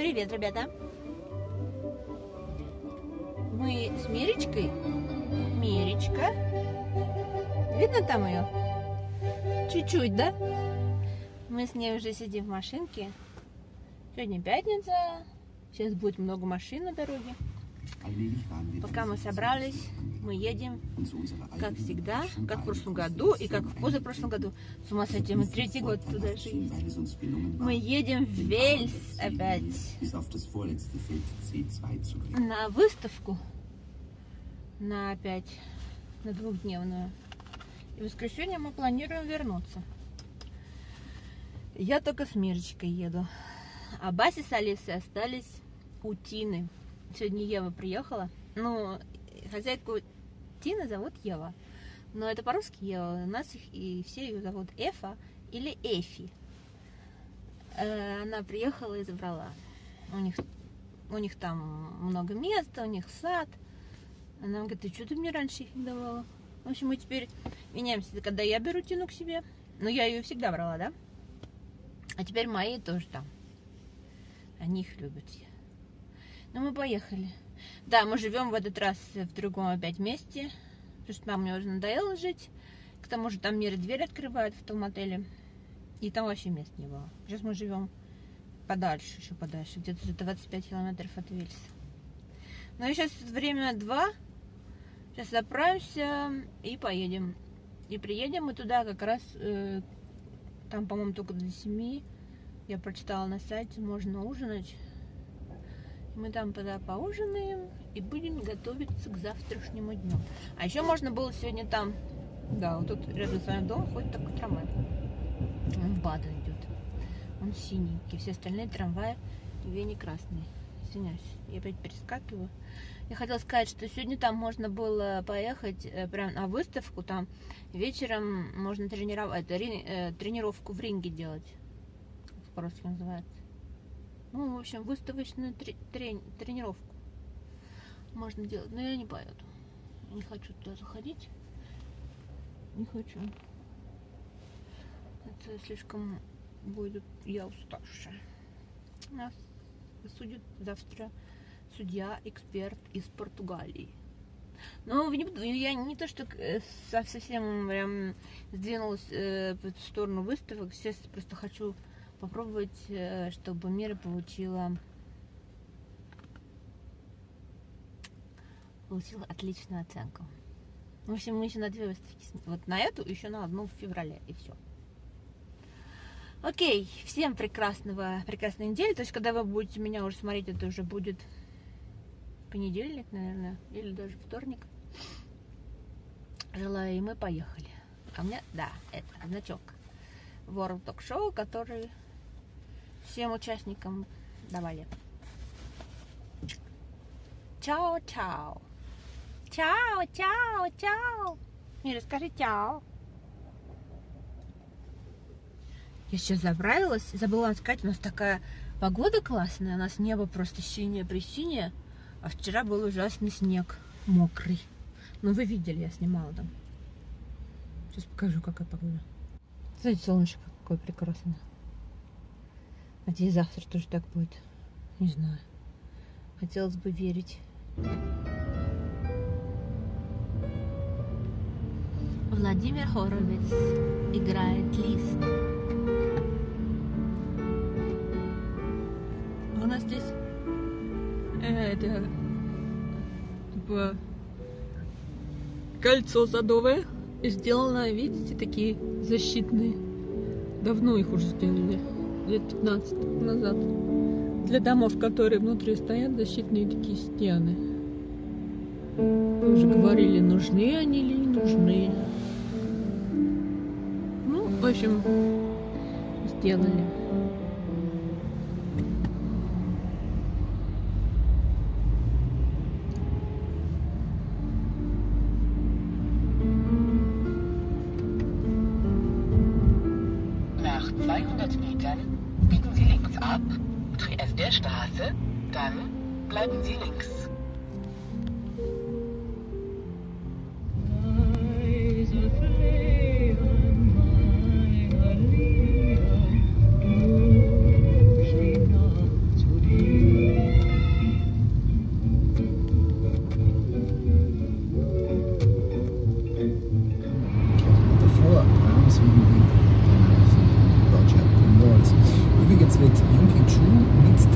Привет, ребята! Мы с Миречкой. Миречка. Видно там ее? Чуть-чуть, да? Мы с ней уже сидим в машинке. Сегодня пятница. Сейчас будет много машин на дороге. Пока мы собрались, мы едем, как всегда, как в прошлом году и как в позапрошлом году. С ума сойти, мы третий год туда жили. Мы едем в Вельс опять на выставку, на двухдневную. И в воскресенье мы планируем вернуться. Я только с Мирочкой еду, а Бася с Алисой остались у Тины. Сегодня Ева приехала. Ну, хозяйку Тины зовут Ева. Но это по-русски Ева. У нас и все ее зовут Эфа или Эфи. Она приехала и забрала. У них там много места, у них сад. Она говорит: ты что ты мне раньше их не давала? В общем, мы теперь меняемся, когда я беру Тину к себе. Но я ее всегда брала, да? А теперь мои тоже там. Они их любят. Ну, мы поехали. Да, мы живем в этот раз в другом опять месте, потому что там мне уже надоело жить. К тому же там Мира дверь открывает в том отеле. И там вообще мест не было. Сейчас мы живем подальше, еще подальше, где-то за 25 километров от Вельса. Ну и сейчас время 2. Сейчас заправимся и поедем. И приедем мы туда как раз, там, по-моему, только до 7. Я прочитала на сайте, можно ужинать. Мы там тогда поужинаем и будем готовиться к завтрашнему дню. А еще можно было сегодня там, да, вот тут рядом с вами дома ходит такой трамвай. Он в Баден идет. Он синенький. Все остальные трамваи не красные. Извиняюсь, я опять перескакиваю. Я хотела сказать, что сегодня там можно было поехать прям на выставку. Там вечером можно тренировку в ринге делать. Как по-русски называется. Ну, в общем, выставочную тренировку можно делать. Но я не поеду. Я не хочу туда заходить. Не хочу. Это слишком будет... Я уставшая. Нас судит завтра судья-эксперт из Португалии. Но я не то, что совсем прям сдвинулась в сторону выставок. Сейчас просто хочу попробовать, чтобы Мира получила отличную оценку. В общем, мы еще на 2 выставки. Вот на эту, еще на одну в феврале. И все. Окей. Всем прекрасной недели. То есть, когда вы будете меня уже смотреть, это уже будет понедельник, наверное. Или даже вторник. Желаю, и мы поехали. А у меня, да, это значок World Talk Show, который всем участникам давали. Чао-чао. Чао-чао-чао. Мира, скажи чао. Я сейчас заправилась, забыла вам сказать, у нас такая погода классная, у нас небо просто синее-пресинее, а вчера был ужасный снег, мокрый. Ну, вы видели, я снимала там. Сейчас покажу, какая погода. Смотрите, солнышко какое прекрасное. Надеюсь, завтра тоже так будет. Не знаю. Хотелось бы верить. Владимир Хоровиц играет Лист. У нас здесь это типа кольцо садовое. И сделано, видите, такие защитные. Давно их уже сделали. Лет 15 назад. Для домов, которые внутри стоят, защитные такие стены. Вы уже говорили, нужны они или не нужны. Ну, в общем, сделали. Nach 200 Metern biegen Sie links ab, Trief der Straße, dann bleiben Sie links.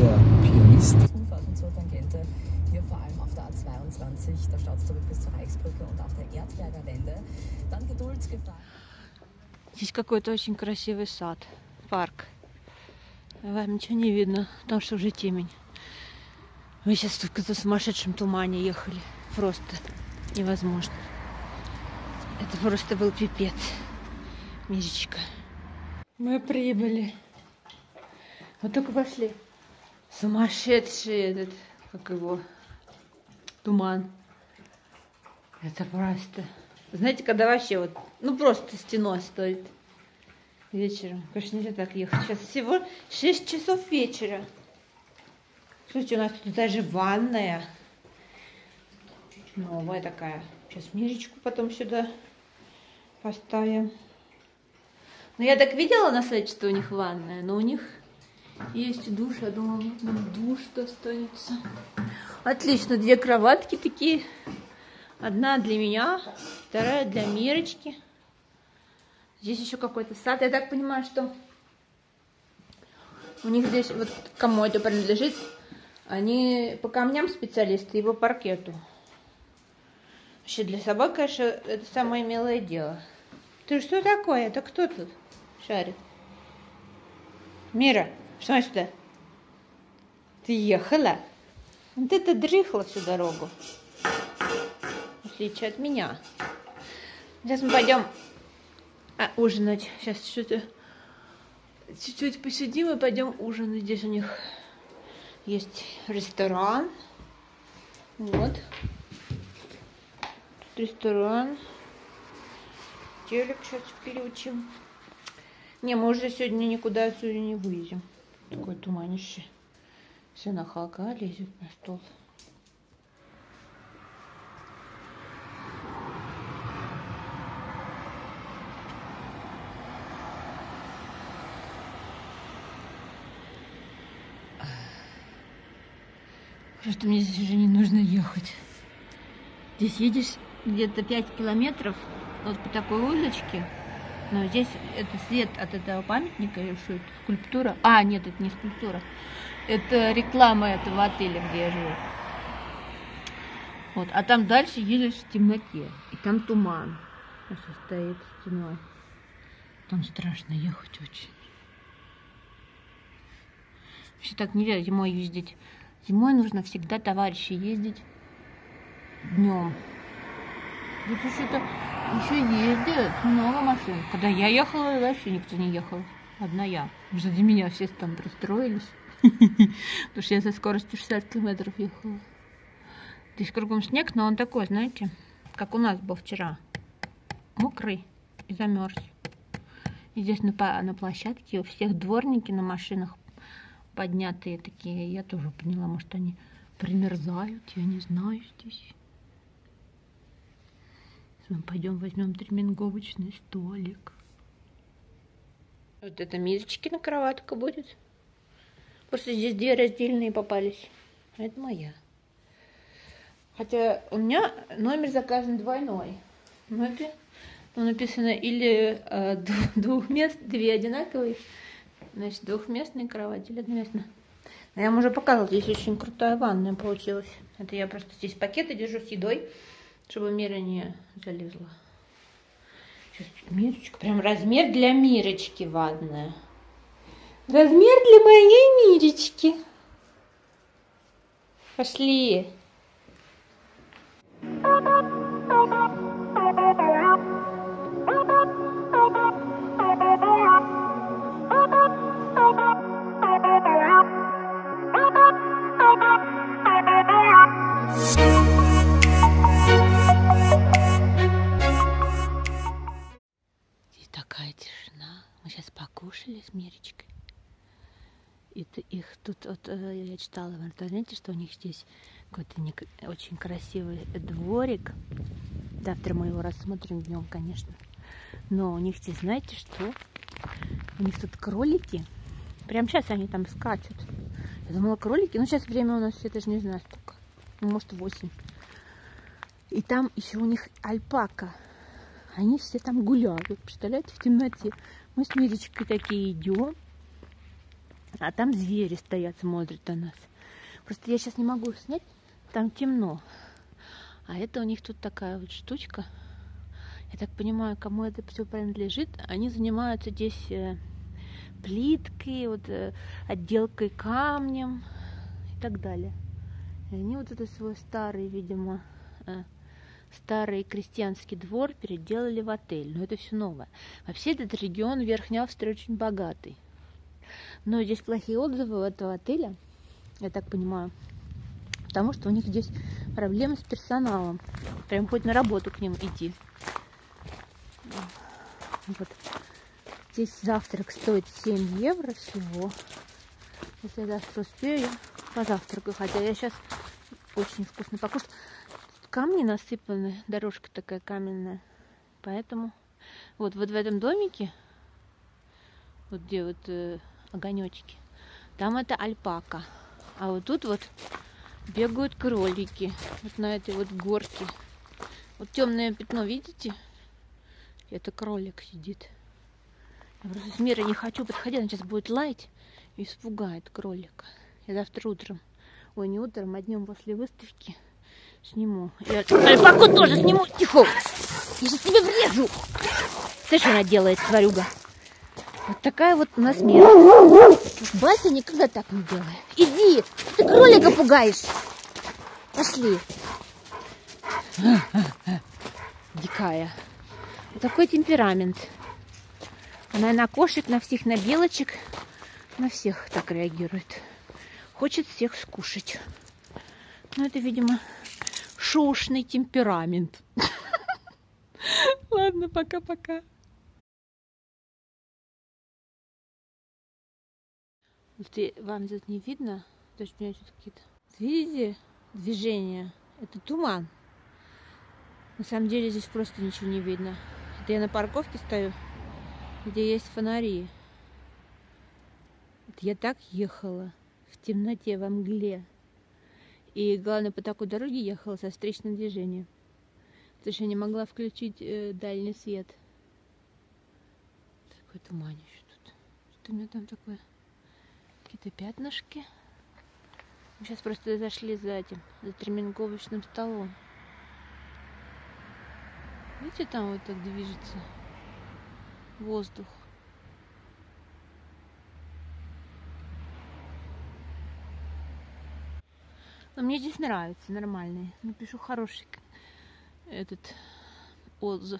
der Pianist. Zufahrten zur Tangente, hier vor allem auf der A22, da staut es zurück bis zur Reichsbrücke und auf der Erzberger Wende. Dann Geduld gefragt. Здесь какой-то очень красивый сад, парк. Вам ничего не видно, потому что уже темень. Мы сейчас в каком-то сумасшедшем тумане ехали. Просто невозможно. Это просто был пипец. Миречка. Мы прибыли. Вот только пошли. Сумасшедший этот, как его, туман. Это просто... Знаете, когда вообще вот, ну просто стеной стоит вечером. Конечно, нельзя так ехать. Сейчас всего 6 часов вечера. Слушайте, у нас тут даже ванная. Новая такая. Сейчас Миречку потом сюда поставим. Ну, я так видела на сайте, что у них ванная, но у них есть душ. Я думала, вот нам душ достанется. Отлично, 2 кроватки такие. Одна для меня, вторая для Мирочки. Здесь еще какой-то сад. Я так понимаю, что у них здесь, вот кому это принадлежит, они по камням специалисты и по паркету. Вообще для собак, конечно, это самое милое дело. Ты что такое? Это кто тут шарит? Мира, что сюда? Ты ехала? Вот это дрыхла всю дорогу. В отличие от меня. Сейчас мы пойдем ужинать. Сейчас чуть-чуть посидим и пойдем ужинать. Здесь у них есть ресторан. Вот. Тут ресторан. Телек сейчас включим. Не, мы уже сегодня никуда отсюда не выйдем. Такое туманище. Все нахалка лезет на стол. Что мне здесь уже не нужно ехать. Здесь едешь где-то 5 километров вот по такой улочке. Но здесь это свет от этого памятника или что это? Скульптура? А, нет, это не скульптура. Это реклама этого отеля, где я живу. Вот. А там дальше едешь в темноте. И там туман. Стоит стеной. Там страшно ехать очень. Вообще так нельзя зимой ездить. Зимой нужно всегда, товарищи, ездить днем. Тут что-то еще ездят много машин. Когда я ехала, вообще никто не ехал. Одна я. Сзади меня все там расстроились. Потому что я со скоростью 60 километров ехала. Здесь кругом снег, но он такой, знаете, как у нас был вчера. Мокрый и замерз. И здесь на площадке у всех дворники на машинах поднятые такие. Я тоже поняла, может, они примерзают, я не знаю здесь. Мы пойдем возьмем треминговочный столик. Вот это Мирочкина кроватка будет. Просто здесь 2 раздельные попались. А это моя. Хотя у меня номер заказан двойной. Но это написано или 2 одинаковые. Значит, 2-местная кровать или одноместная. Но я вам уже показывала, здесь очень крутая ванная получилась. Это я просто здесь пакеты держу с едой, чтобы Мира не залезла. Сейчас Мирочка, прям размер для Мирочки ванная. Размер для моей Мирочки. Пошли. Здесь такая тишина. Мы сейчас покушали с Мирочкой. Это их тут, вот, я читала в интернете, что у них здесь какой-то очень красивый дворик. Завтра мы его рассмотрим днем, конечно. Но у них здесь, знаете что? У них тут кролики. Прямо сейчас они там скачут. Я думала, кролики. Ну, сейчас время у нас, я даже не знаю сколько. Ну, может, 8. И там еще у них альпака. Они все там гуляют. Представляете, в темноте. Мы с Мирочкой такие идем. А там звери стоят, смотрят на нас. Просто я сейчас не могу снять, там темно. А это у них тут такая вот штучка. Я так понимаю, кому это все принадлежит. Они занимаются здесь плиткой, вот, отделкой камнем и так далее. И они вот этот свой старый, видимо, старый крестьянский двор переделали в отель. Но это все новое. Вообще этот регион Верхней Австрии очень богатый. Но здесь плохие отзывы у этого отеля, я так понимаю, потому что у них здесь проблемы с персоналом. Прям хоть на работу к ним идти. Вот. Здесь завтрак стоит 7 евро всего. Если я завтра успею, я позавтракаю. Хотя я сейчас очень вкусно покушаю. Камни насыпаны, дорожка такая каменная. Поэтому вот в этом домике, вот где вот огонечки, там это альпака. А вот тут вот бегают кролики. Вот на этой вот горке. Вот темное пятно, видите? Это кролик сидит. Я просто с Мирой не хочу подходить, она сейчас будет лаять и испугает кролика. Я завтра утром, ой, не утром, а днем после выставки сниму. Я альпаку тоже сниму. Тихо! Я сейчас тебе врежу! Ты что она делает, тварюга? Вот такая вот у нас Мира. Бася никогда так не делает. Иди! Ты кролика пугаешь! Пошли! Дикая. Вот такой темперамент. Она на кошек, на всех, на белочек, на всех так реагирует. Хочет всех скушать. Ну, это, видимо, шушный темперамент. Ладно, пока-пока. Вам здесь не видно? То есть у меня тут какие-то... Видите движение? Это туман. На самом деле здесь просто ничего не видно. Это я на парковке стою, где есть фонари. Вот я так ехала в темноте, во мгле. И главное, по такой дороге ехала со встречным движением. Потому что я не могла включить дальний свет. Такой туманище тут. Что у меня там такое? Какие-то пятнышки. Мы сейчас просто зашли за тренировочным столом. Видите, там вот так движется воздух. Но мне здесь нравится, нормальный. Напишу хороший этот отзыв.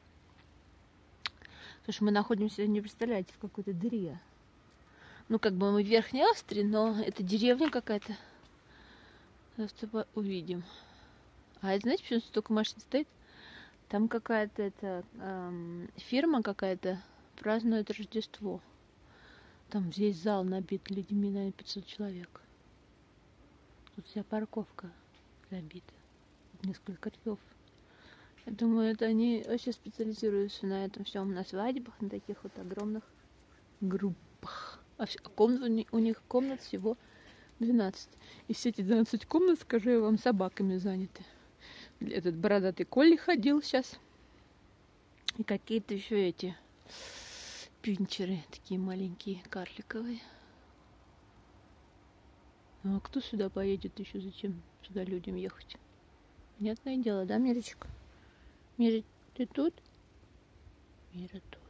Потому что мы находимся, не представляете, в какой-то дыре. Ну, как бы мы в Верхней Австрии, но это деревня какая-то. Сейчас увидим. А это, знаете, почему столько машин стоит? Там какая-то фирма какая-то празднует Рождество. Там весь зал набит людьми, наверное, 500 человек. Тут вся парковка забита. Несколько рядов. Я думаю, это они вообще специализируются на этом всем, на свадьбах, на таких вот огромных группах. А комнат, у них комнат всего 12. И все эти 12 комнат, скажу я вам, собаками заняты. Этот бородатый Колли ходил сейчас. И какие-то еще эти пинчеры, такие маленькие, карликовые. А кто сюда поедет еще? Зачем сюда людям ехать? Понятное дело, да, Мирочка? Мира, ты тут? Мира тут.